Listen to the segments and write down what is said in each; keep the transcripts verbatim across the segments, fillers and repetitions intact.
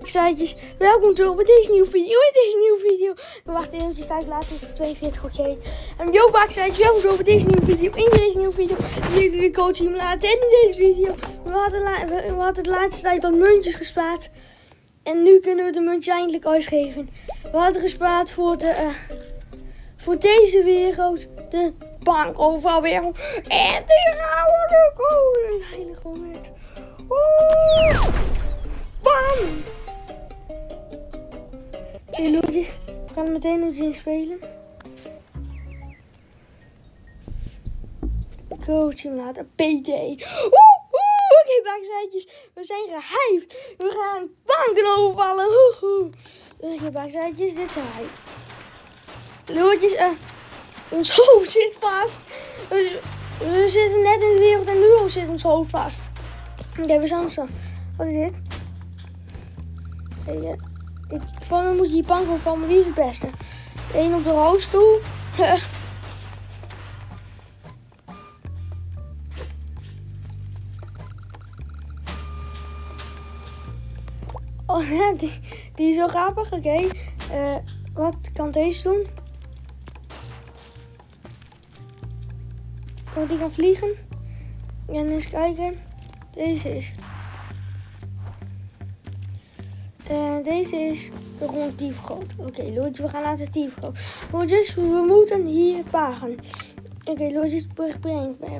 Zijtjes, welkom terug bij deze nieuwe video. In deze nieuwe video. Wacht even, kijk, laatst is het tweeënveertig, oké. Okay. En yo, Bakzijtjes, welkom terug bij deze nieuwe video. In deze nieuwe video wil ik jullie coach hier laten. En in deze video, we hadden, we, we hadden de laatste tijd al muntjes gespaard. En nu kunnen we de muntjes eindelijk uitgeven. We hadden gespaard voor de, uh, voor deze wereld, de bankoverwereld. En die gaan we nu komen. Een heilig moment. Oeh. Bam! Oké, okay, we gaan er meteen nog in spelen. Coach Simulator P D. Oeh, oeh, oké, okay, Bakzijtjes. We zijn gehyped. We gaan banken overvallen. Oeh, oké, okay, Bakzijtjes, dit zijn wij. Loertjes, uh, ons hoofd zit vast. We, we zitten net in de wereld en nu al zit ons hoofd vast. Oké, okay, we zijn zo. Wat is dit? Hey, uh, ik, van me moet je hier bank overvallen, maar wie is het beste? Eén op de rolstoel. Oh, ja, die, die is zo grappig. Oké, okay. uh, wat kan deze doen? Oh, die kan vliegen. En eens kijken. Deze is. En deze is gewoon diefgroot. Oké, okay, Loertje, we gaan laten diefgroot. Loertjes, we moeten hier pagen. Oké, okay, Loertjes, breng me.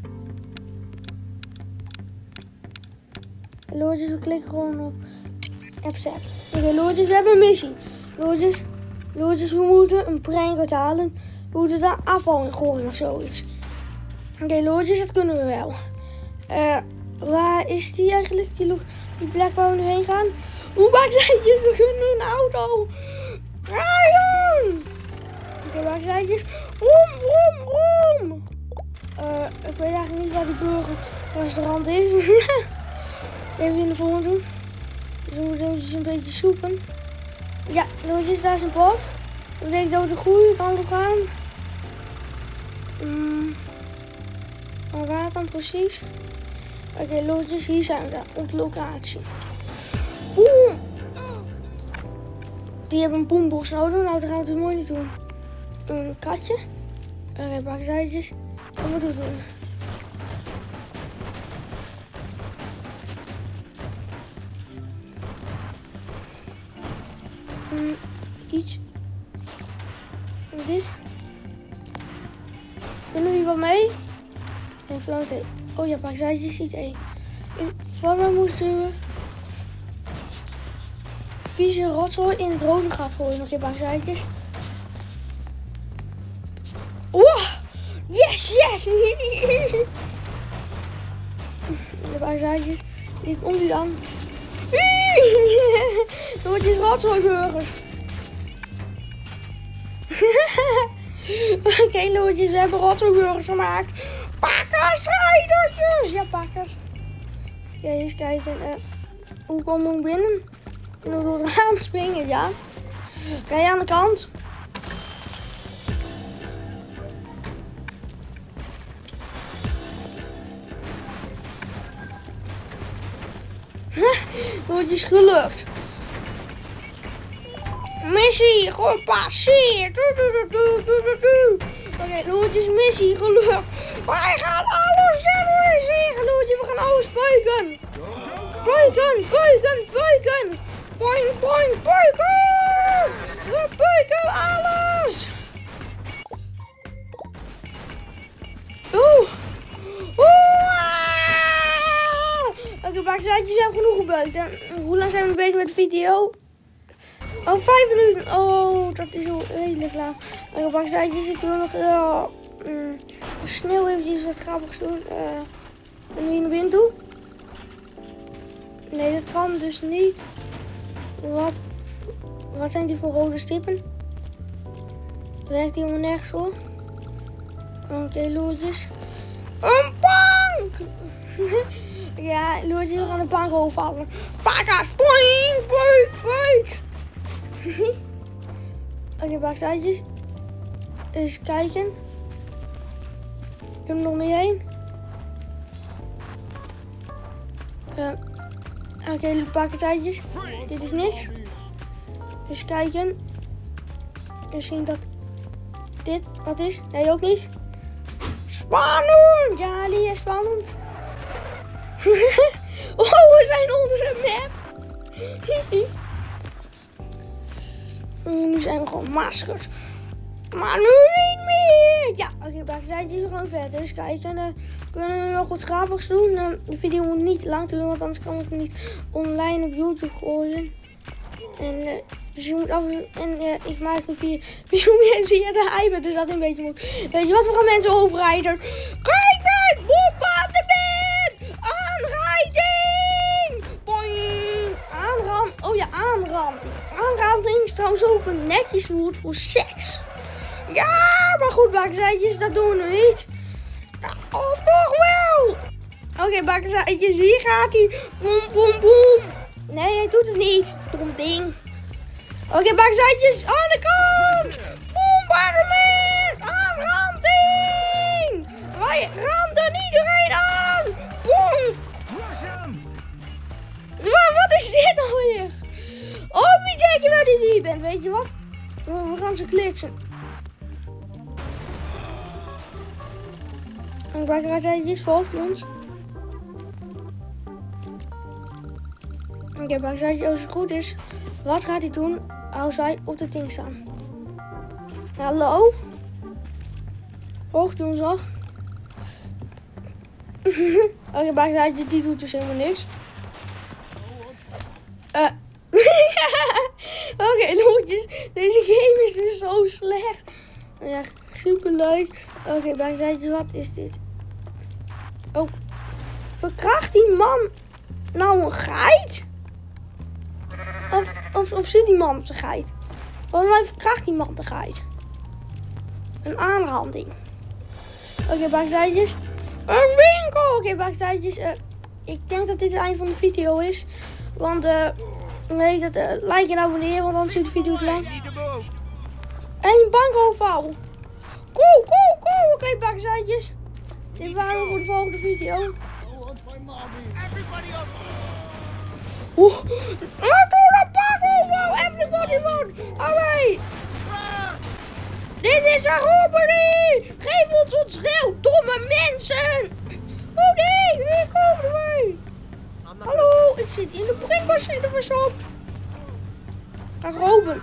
Loertjes, we klikken gewoon op accept. Oké, okay, Loertjes, we hebben een missie. Loertjes, Loertjes, we moeten een prank uithalen. We moeten daar afval in gooien of zoiets. Oké, okay, Loertjes, dat kunnen we wel. Uh, waar is die eigenlijk? Die, die plek waar we nu heen gaan? Hoe Bakzijtjes, we kunnen in een auto rijden. Oké, okay, Bakzijtjes. Vroom, vroom, vroom. Uh, ik weet eigenlijk niet waar die burgerrestaurant is. Even in de volgende doen. Dus we moeten eventjes een beetje zoeken. Ja, Loertjes, daar is een pot. Dat betekent dat we de goede kant op gaan. Hmm. Waar gaat het dan precies? Oké, okay, Loertjes, hier zijn we op de locatie. Oeh. Die hebben een boombox nodig. Nou, dat gaan we het mooi niet doen. Een katje. Oké, okay, Bakzijtjes. Wat moeten we doen? Um, iets. En dit. Kunnen we hier wat mee? En floot heen. Oh ja, Bakzijtjes ziet één. Wat we moesten we? Vieze rotzooi in het rode gat gooien. Nog een paar Bakzijtjes. Oh! Yes, yes! De Bakzijtjes. Hier komt hij dan. Loertjes rotzooiburgers. Oké, okay, Loertjes, we hebben rotzooiburgers gemaakt. Pakkerstrijdertjes! Ja, pakkers. Oké, okay, eens kijken. Uh, hoe komen we binnen? Kunnen we door het raam springen? Ja. Oké, okay, aan de kant. Het is gelukt. Missie gepasseerd. Oké, okay, Loertjes, missie gelukt. Wij gaan alles terroriseren, Loertje. We gaan alles buiken. Buiken, buiken, buiken. Boing, boing, buiken. We buiken alles. Oeh. Oeh. Oké, okay, Bakzijtjes, we hebben genoeg gebuikt. En hoe lang zijn we bezig met de video? Oh, vijf minuten. Oh, dat is al redelijk lang. Oké, okay, Bakzijtjes, ik wil nog uh, um, snel eventjes wat grappigs doen. Uh, en hier naar binnen toe. Nee, dat kan dus niet. Wat, wat zijn die voor rode stippen? Werkt die helemaal nergens voor? Oké, okay, Loertjes. Een bank! Ja, Loertjes, we gaan een bank overvallen. Pakkers, boing, boing, boing. Oké, okay, Bakzijtjes. Eens kijken. Heb je er nog meer heen? Uh, Oké, okay, een paar tijdjes. Dit is niks. Eens kijken. En zien dat dit wat is. Nee, ook niet. Spannend! Ja, die is spannend. Oh, we zijn onze map. Nu zijn we gewoon maskers. Maar nu niet meer. Ja, oké, okay, backzijdjes we gaan verder. Eens kijken. Uh, kunnen we nog wat grappigs doen? Uh, de video moet niet lang duren, want anders kan ik hem niet online op YouTube gooien. En uh, dus je moet af en uh, ik maak een video via de iPad, dus dat een beetje moet. Weet je wat, we gaan mensen overrijden. Kijk uit, bombardement! Aanrijding! Boing! Aanrand, oh ja, aanranding. Aanranding is trouwens ook een netjes woord voor seks. Ja, maar goed, bakkerzijtjes, dat doen we nog niet. Of nog wel? Oké, okay, bakkerzijtjes, hier gaat hij. Boem, boem, boem. Nee, hij doet het niet. Dom ding. Oké, okay, bakkerzijtjes, aan de kant. Bombardement. Aanranding. Wij randen iedereen aan. Boom. Wat, wat is dit nou weer? Oh, wie denk je wel die wie bent? Weet je wat? We gaan ze klitsen. En bakkerzijtjes volgt ons. Oké, bakkerzijtjes, als het goed is. Wat gaat hij doen als wij op het ding staan? Hallo? Volgt ons al. Oké, okay, bakkerzijtjes, die doet dus helemaal niks. Uh. Oké, okay, loetjes. Deze game is dus zo slecht. Ja, super leuk. Oké, okay, bakkerzijtjes, wat is dit? Oh, verkracht die man nou een geit? Of, of, of zit die man op zijn geit? Waarom verkracht die man de geit? Een aanranding. Oké, okay, bakkerzijtjes. Een winkel! Oké, okay, bakkerzijtjes. Uh, ik denk dat dit het einde van de video is. Want, eh, uh, weet dat, uh, like en abonneren, want anders duurt de video te lang. En een bankoverval. Cool, cool, cool. Oké, okay, bakkerzijtjes. Dit waren we voor de volgende video. Oeh, laat door de bankoverval. Everybody run. Alright. Dit is een robbery. Geef ons ons geld, domme mensen. Oh nee, hier komen wij. Hallo, ik zit in de printmachine verstopt. Ga roben.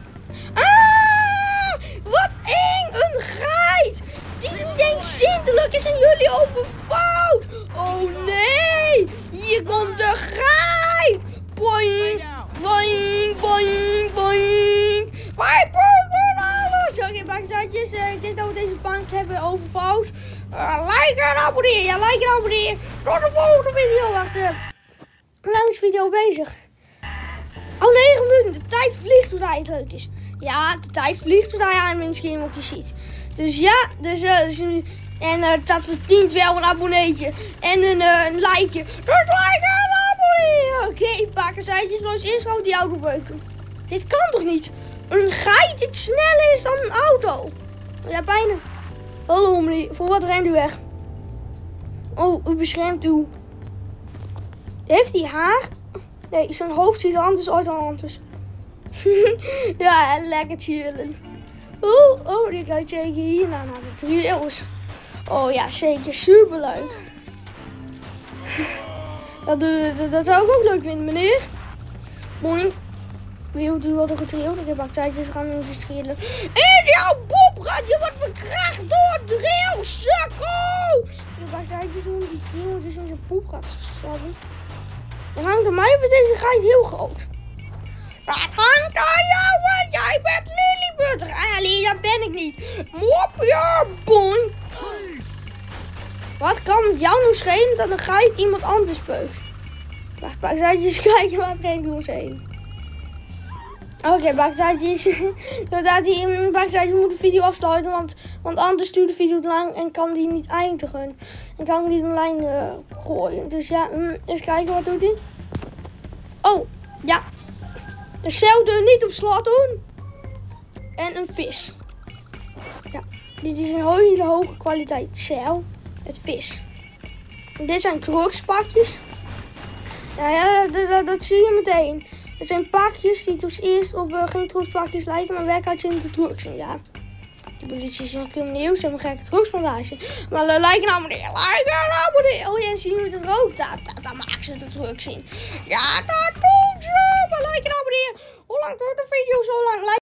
Ah, wat eng, een geit. Die denkt zindelijk is en jullie overvalt. Oh nee, hier komt de geit. Boing, boing, boing, boing. Wij pakken alles. Oké, okay, bakkerzijtjes, uh, ik denk dat we deze bank hebben overvalt. Uh, like en abonneer, ja, like en abonneer. Tot de volgende video, wacht even. Hoe lang is de video bezig? Oh, negen minuten. De tijd vliegt hoe hij het leuk is. Ja, de tijd vliegt hoe hij aan mijn schermje ziet. Dus ja, dus, uh, dus nu. En uh, dat verdient wel een abonneetje. En een, uh, een likeje. Dus like en abonneer. Oké, okay, bakkerzijtjes. Maar eens eerst gaan we die auto beuken. Dit kan toch niet? Een geit dit sneller is dan een auto. Ja, bijna. Hallo meneer, voor wat rent u weg? Oh, u beschermt uw... Heeft hij haar? Nee, zijn hoofd ziet er anders uit dan anders. Ja, lekker chillen. Oh, oh, dit gaat zeker hier naar de trails. Oh ja, zeker superleuk. Dat, dat, dat zou ik ook leuk vinden, meneer. Boing. Wie doet u wat er getrild? Ik heb bakkerzijtjes, we gaan nu eens trillen. In jouw boepgat, je wordt verkracht door drill, sukkel! De bakkerzijtjes doen die drill dus in zijn poepgat stappen. En hangt aan mij of is deze geit heel groot? Dat hangt aan jou, want jij bent Lillibutter. Ali, dat ben ik niet. Mopje, boing. Wat kan het jou nou schelen dat een geit iemand anders beugt? Wacht, bakkerzijtjes kijken waar brengt u ons heen. Oké, okay, bakkerzijtjes. Bakkerzijtjes moet de video afsluiten, want, want anders duurt de video te lang en kan die niet eindigen. En kan ik niet online uh, gooien. Dus ja, mm, eens kijken wat doet hij. Oh, ja. Een zeildeur niet op slot doen. En een vis. Ja, dit is een hele hoge kwaliteit zeil met vis. En dit zijn truckspakjes. Nou ja, dat, dat, dat zie je meteen. Het zijn pakjes die dus eerst op uh, geen drugspakjes lijken, maar werkelijk in de drugs zijn. Ja, de politie is nog crimineel, ze hebben een gekke drugsplantage. Maar uh, lijken nou meneer, lijken nou meneer. Oh ja, en zien hoe het rookt. Daar, daar, daar maken ze de drugs in. Ja, dat doen ze. Maar lijken nou meneer. Hoe lang duurt de video zo lang?